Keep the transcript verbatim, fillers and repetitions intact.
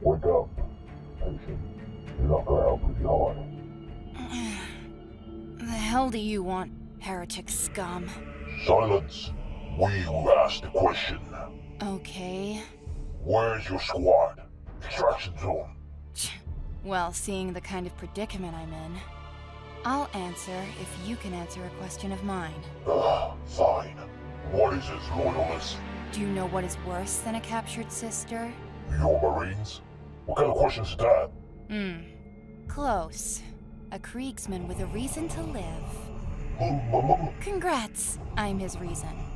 Wake up. Patient. You're not gonna help if you're hard. The hell do you want, heretic scum? Silence. We will ask the question. Okay. Where's your squad? Extraction zone. Well, seeing the kind of predicament I'm in, I'll answer if you can answer a question of mine. Ugh, fine. What is this, loyalist? Do you know what is worse than a captured sister? Your Marines? What kind of question is that? Hmm. Close. A Kriegsman with a reason to live. Congrats! I'm his reason.